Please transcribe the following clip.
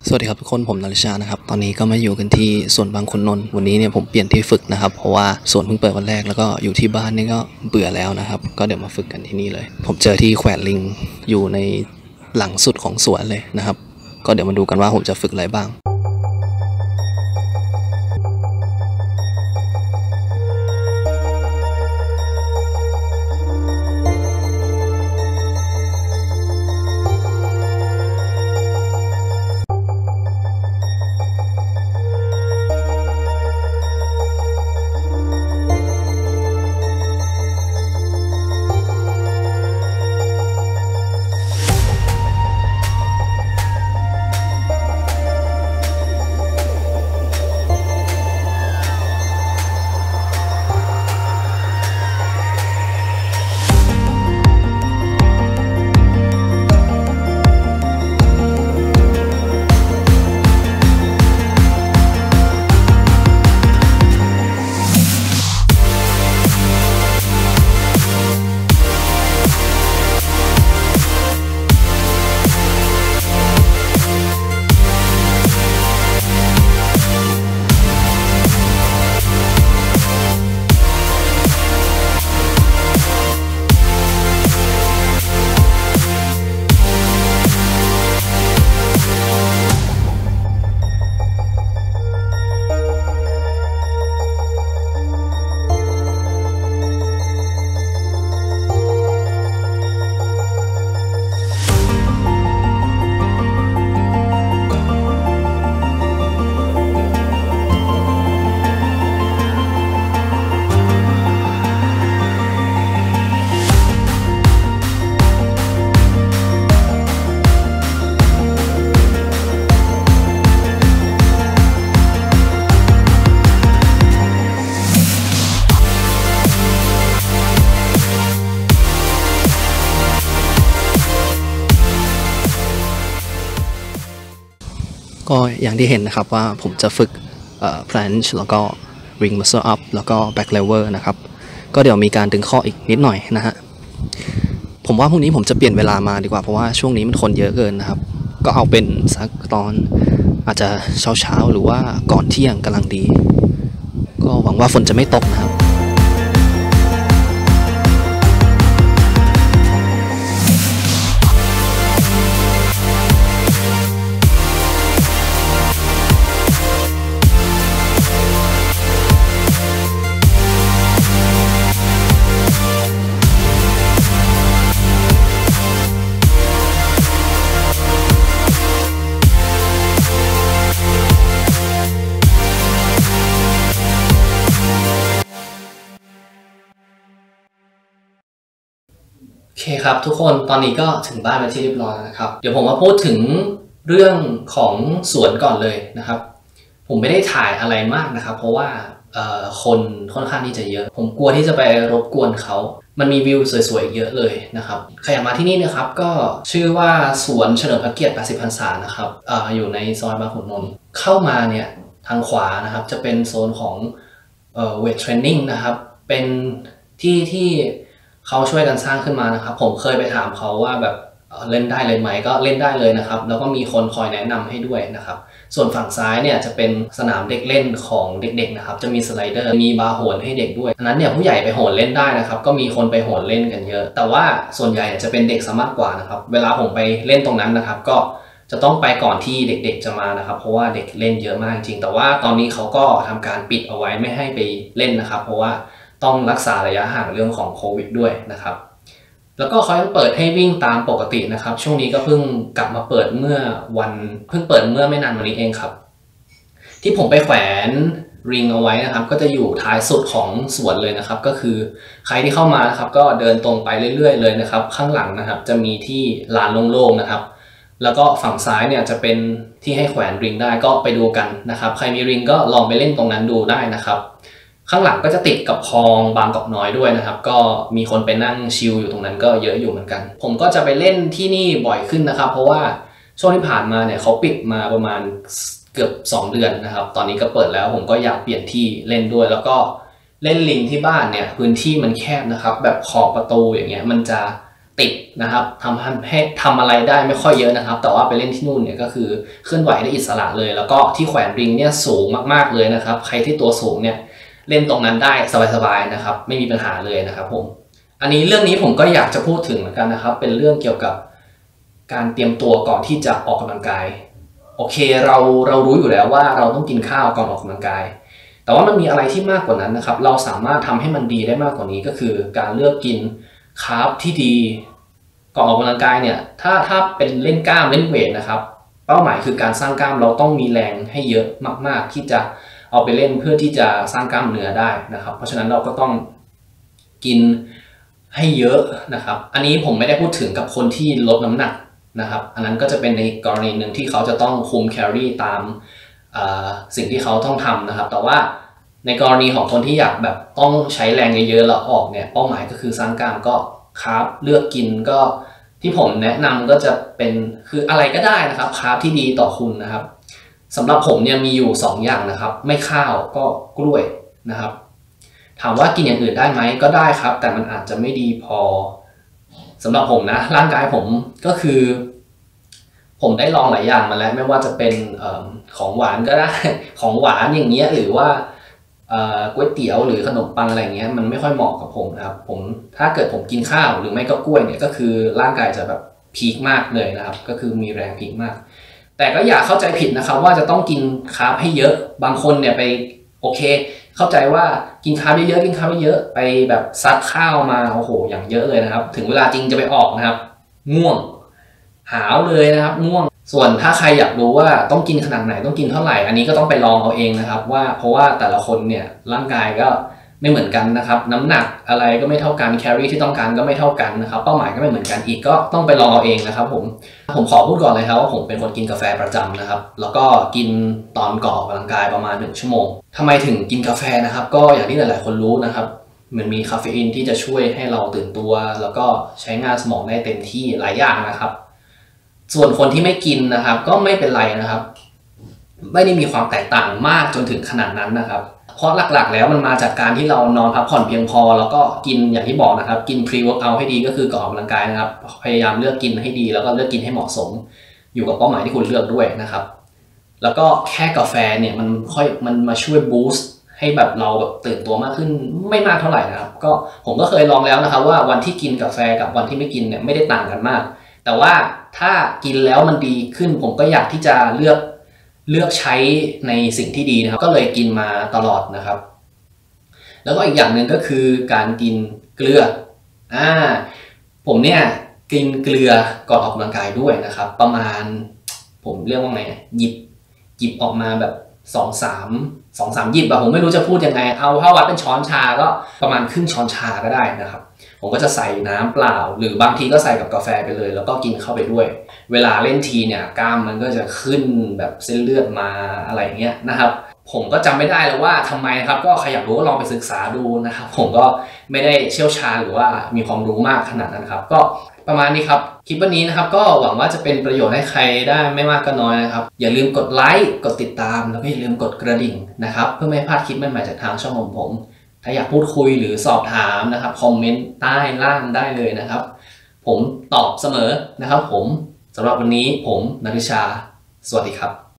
สวัสดีครับทุกคนผมนริชานะครับตอนนี้ก็มาอยู่กันที่สวนบางขุนนนท์วันนี้เนี่ยผมเปลี่ยนที่ฝึกนะครับเพราะว่าสวนเพิ่งเปิดวันแรกแล้วก็อยู่ที่บ้านนี่ก็เบื่อแล้วนะครับก็เดี๋ยวมาฝึกกันที่นี่เลยผมเจอที่แขวนลิงอยู่ในหลังสุดของสวนเลยนะครับก็เดี๋ยวมาดูกันว่าผมจะฝึกอะไรบ้างก็อย่างที่เห็นนะครับว่าผมจะฝึกplanche แล้วก็ ring muscle up แล้วก็ back lever นะครับก็เดี๋ยวมีการดึงข้ออีกนิดหน่อยนะฮะผมว่าพรุ่งนี้ผมจะเปลี่ยนเวลามาดีกว่าเพราะว่าช่วงนี้มันคนเยอะเกินนะครับก็เอาเป็นสักตอนอาจจะเช้าหรือว่าก่อนเที่ยงกำลังดีก็หวังว่าฝนจะไม่ตกนะครับโอเคครับทุกคนตอนนี้ก็ถึงบ้านเป็นที่เรียบร้อยแล้วนะครับเดี๋ยวผมมาพูดถึงเรื่องของสวนก่อนเลยนะครับผมไม่ได้ถ่ายอะไรมากนะครับเพราะว่าคนค่อนข้างที่จะเยอะผมกลัวที่จะไปรบกวนเขามันมีวิวสวยๆเยอะเลยนะครับใครอยากมาที่นี่นะครับก็ชื่อว่าสวนเฉลิมพระเกียรติ80 พรรษานะครับอยู่ในซอยบางขุนนนท์เข้ามาเนี่ยทางขวานะครับจะเป็นโซนของเวทเทรนนิ่งนะครับเป็นที่เขาช่วยกันสร้างขึ้นมานะครับผมเคยไปถามเขาว่าแบบเล่นได้เลยไหมก็เล่นได้เลยนะครับแล้วก็มีคนคอยแนะนำให้ด้วยนะครับส่วนฝั่งซ้ายเนี่ยจะเป็นสนามเด็กเล่นของเด็กๆนะครับจะมีสไลเดอร์มีบาร์โหนให้เด็กด้วยอันนั้นเนี่ยผู้ใหญ่ไปโหนเล่นได้นะครับก็มีคนไปโหนเล่นกันเยอะแต่ว่าส่วนใหญ่จะเป็นเด็กซะมากกว่านะครับเวลาผมไปเล่นตรงนั้นนะครับก็จะต้องไปก่อนที่เด็กๆจะมานะครับเพราะว่าเด็กเล่นเยอะมากจริงแต่ว่าตอนนี้เขาก็ทำการปิดเอาไว้ไม่ให้ไปเล่นนะครับเพราะว่าต้องรักษาระยะห่างเรื่องของโควิดด้วยนะครับแล้วก็เขายังเปิดให้วิ่งตามปกตินะครับช่วงนี้ก็เพิ่งกลับมาเปิดเมื่อไม่นานวันนี้เองครับที่ผมไปแขวนริงเอาไว้นะครับก็จะอยู่ท้ายสุดของสวนเลยนะครับก็คือใครที่เข้ามานะครับก็เดินตรงไปเรื่อยๆเลยนะครับข้างหลังนะครับจะมีที่ลานโล่งๆนะครับแล้วก็ฝั่งซ้ายเนี่ยจะเป็นที่ให้แขวนริงได้ก็ไปดูกันนะครับใครมีริงก็ลองไปเล่นตรงนั้นดูได้นะครับ ข้างหลังก็จะติดกับคลองบางกอกน้อยด้วยนะครับก็มีคนไปนั่งชิลอยู่ตรงนั้นก็เยอะอยู่เหมือนกันผมก็จะไปเล่นที่นี่บ่อยขึ้นนะครับเพราะว่าช่วงที่ผ่านมาเนี่ยเขาปิดมาประมาณเกือบ2 เดือนนะครับตอนนี้ก็เปิดแล้วผมก็อยากเปลี่ยนที่เล่นด้วยแล้วก็เล่นลิงที่บ้านเนี่ยพื้นที่มันแคบนะครับแบบขอบประตูอย่างเงี้ยมันจะติดนะครับทำอะไรได้ไม่ค่อยเยอะนะครับแต่ว่าไปเล่นที่นู่นเนี่ยก็คือเคลื่อนไหวได้อิสระเลยแล้วก็ที่แขวนริงเนี่ยสูงมากๆเลยนะครับใครที่ตัวสูงเนี่ยเล่นตรงนั้นได้สบายๆนะครับไม่มีปัญหาเลยนะครับผมอันนี้เรื่องนี้ผมก็อยากจะพูดถึงเหมือนกันนะครับเป็นเรื่องเกี่ยวกับการเตรียมตัวก่อนที่จะออกกำลังกายโอเคเรารู้อยู่แล้วว่าเราต้องกินข้าวก่อนออกกำลังกายแต่ว่ามันมีอะไรที่มากกว่านั้นนะครับเราสามารถทำให้มันดีได้มากกว่านี้ก็คือการเลือกกินคาร์บที่ดีก่อนออกกำลังกายเนี่ยถ้าเป็นเล่นกล้ามเล่นเวทนะครับเป้าหมายคือการสร้างกล้ามเราต้องมีแรงให้เยอะมากๆที่จะเอาไปเล่นเพื่อที่จะสร้างกล้ามเนื้อได้นะครับเพราะฉะนั้นเราก็ต้องกินให้เยอะนะครับอันนี้ผมไม่ได้พูดถึงกับคนที่ลดน้ำหนักนะครับอันนั้นก็จะเป็นในกรณีหนึ่งที่เขาจะต้องคุมแคลอรี่ตามสิ่งที่เขาต้องทำนะครับแต่ว่าในกรณีของคนที่อยากแบบต้องใช้แรงเยอะๆแล้วออกเนี่ยเป้าหมายก็คือสร้างกล้ามก็คาร์บเลือกกินก็ที่ผมแนะนำก็จะเป็นคืออะไรก็ได้นะครับคาร์บที่ดีต่อคุณนะครับสำหรับผมเนี่ยมีอยู่2อย่างนะครับไม่ข้าวก็กล้วยนะครับถามว่ากินอย่างอื่นได้ไหมก็ได้ครับแต่มันอาจจะไม่ดีพอสำหรับผมนะร่างกายผมก็คือผมได้ลองหลายอย่างมาแล้วไม่ว่าจะเป็นของหวานก็ได้ของหวานอย่างเงี้ยหรือว่าก๋วยเตี๋ยวหรือขนมปังอะไรเงี้ยมันไม่ค่อยเหมาะกับผมนะครับผมถ้าเกิดผมกินข้าวหรือไม่ก็กล้วยเนี่ยก็คือร่างกายจะแบบพีคมากเลยนะครับก็คือมีแรงพีคมากแต่ก็อย่าเข้าใจผิดนะครับว่าจะต้องกินคาร์บให้เยอะบางคนเนี่ยไปโอเคเข้าใจว่ากินคาร์บเยอะๆกินคาร์บเยอะไปแบบซัดข้าวมาโอ้โหอย่างเยอะเลยนะครับถึงเวลาจริงจะไปออกนะครับง่วงหาวเลยนะครับง่วงส่วนถ้าใครอยากรู้ว่าต้องกินขนาดไหนต้องกินเท่าไหร่อันนี้ก็ต้องไปลองเอาเองนะครับว่าเพราะว่าแต่ละคนเนี่ยร่างกายก็ไม่เหมือนกันนะครับน้ำหนักอะไรก็ไม่เท่ากันแคลอรี่ที่ต้องการก็ไม่เท่ากันนะครับเป้าหมายก็ไม่เหมือนกันอีกก็ต้องไปลองเอาเองนะครับผมขอพูดก่อนเลยครับว่าผมเป็นคนกินกาแฟประจำนะครับแล้วก็กินตอนก่อนออกกำลังกายประมาณ1 ชั่วโมงทำไมถึงกินกาแฟนะครับก็อย่างที่หลายๆคนรู้นะครับมันมีคาเฟอีนที่จะช่วยให้เราตื่นตัวแล้วก็ใช้งานสมองได้เต็มที่หลายอย่างนะครับส่วนคนที่ไม่กินนะครับก็ไม่เป็นไรนะครับไม่ได้มีความแตกต่างมากจนถึงขนาดนั้นนะครับเพราะหลักๆแล้วมันมาจากการที่เรานอนพักผ่อนเพียงพอแล้วก็กินอย่างที่บอกนะครับกิน pre-workout ให้ดีก็คือก่อนออกกำลังกายนะครับพยายามเลือกกินให้ดีแล้วก็เลือกกินให้เหมาะสมอยู่กับเป้าหมายที่คุณเลือกด้วยนะครับแล้วก็แค่กาแฟเนี่ยมันมาช่วยบูสต์ให้แบบเราแบบตื่นตัวมากขึ้นไม่มากเท่าไหร่นะครับก็ผมก็เคยลองแล้วนะครับว่าวันที่กินกาแฟกับวันที่ไม่กินเนี่ยไม่ได้ต่างกันมากแต่ว่าถ้ากินแล้วมันดีขึ้นผมก็อยากที่จะเลือกใช้ในสิ่งที่ดีนะครับก็เลยกินมาตลอดนะครับแล้วก็อีกอย่างหนึ่งก็คือการกินเกลือผมเนี่ยกินเกลือก่อนออกกำลังกายด้วยนะครับประมาณผมเรียกว่าไงหยิบออกมาแบบ2-3 หยิบอะผมไม่รู้จะพูดยังไงเอาถ้าวัดเป็นช้อนชาก็ประมาณครึ่งช้อนชาก็ได้นะครับผมก็จะใส่น้ำเปล่าหรือบางทีก็ใส่กับกาแฟไปเลยแล้วก็กินเข้าไปด้วยเวลาเล่นทีเนี่ยกล้ามมันก็จะขึ้นแบบเส้นเลือดมาอะไรเงี้ยนะครับผมก็จำไม่ได้แล้วว่าทำไมนะครับก็ใครอยากรู้ก็ลองไปศึกษาดูนะครับผมก็ไม่ได้เชี่ยวชาญหรือว่ามีความรู้มากขนาดนั้นครับก็ประมาณนี้ครับคลิปวันนี้นะครับก็หวังว่าจะเป็นประโยชน์ให้ใครได้ไม่มากก็น้อยนะครับอย่าลืมกดไลค์กดติดตามแล้วก็อย่าลืมกดกระดิ่งนะครับเพื่อไม่พลาดคลิปใหม่ๆจากทางช่องของผมถ้าอยากพูดคุยหรือสอบถามนะครับคอมเมนต์ใต้ล่างได้เลยนะครับผมตอบเสมอนะครับผมสำหรับวันนี้ผมณฤชาสวัสดีครับ